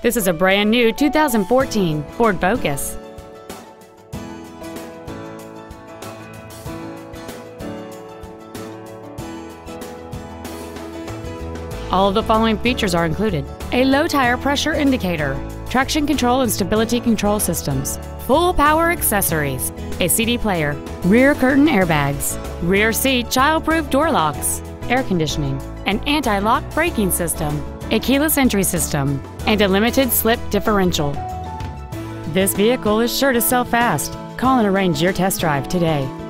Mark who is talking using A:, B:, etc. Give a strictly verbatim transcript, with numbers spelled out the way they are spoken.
A: This is a brand new two thousand fourteen Ford Focus. All of the following features are included: a low tire pressure indicator, traction control and stability control systems, full power accessories, a C D player, rear curtain airbags, rear seat child-proof door locks, air conditioning, an anti-lock braking system, a keyless entry system, and a limited slip differential. This vehicle is sure to sell fast. Call and arrange your test drive today.